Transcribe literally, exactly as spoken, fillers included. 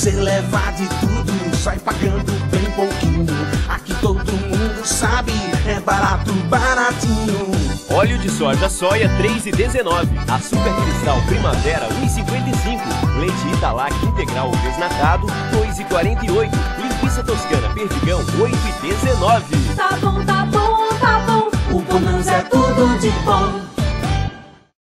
você leva de tudo, sai pagando bem pouquinho. Aqui todo mundo sabe, é barato, baratinho. Óleo de soja soia três e dezenove. Açúcar cristal primavera um e cinquenta e cinco. Leite Italac integral desnatado dois e quarenta e oito. Linguiça toscana perdigão oito e dezenove. Tá bom, tá bom, tá bom. O Bonanza é tudo de bom.